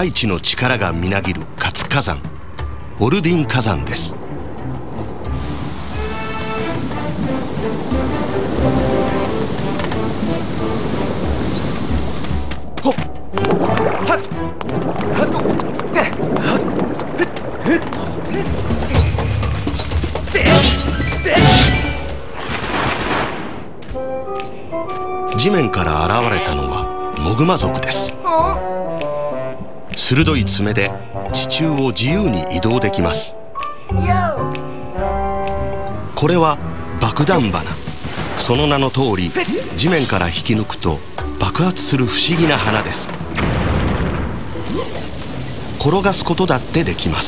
大地の力がみなぎる活火山、オルディン火山です。地面から現れたのはモグマ族です。鋭い爪で地中を自由に移動できます。これは爆弾花。その名の通り、地面から引き抜くと爆発する不思議な花です。転がすことだってできます。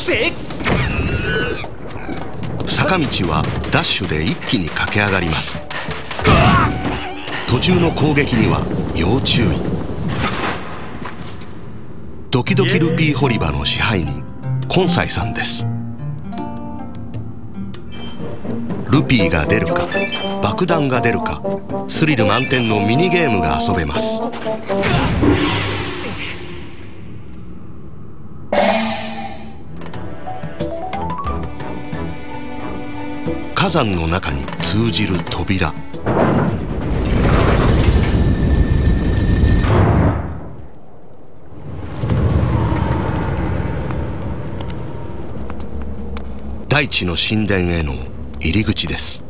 坂道はダッシュで一気に駆け上がります。途中の攻撃には要注意。ドキドキルピー掘り場の支配人、コンサイさんです。ルピーが出るか爆弾が出るか、スリル満点のミニゲームが遊べます。火山の中に通じる扉。大地の神殿への入り口です。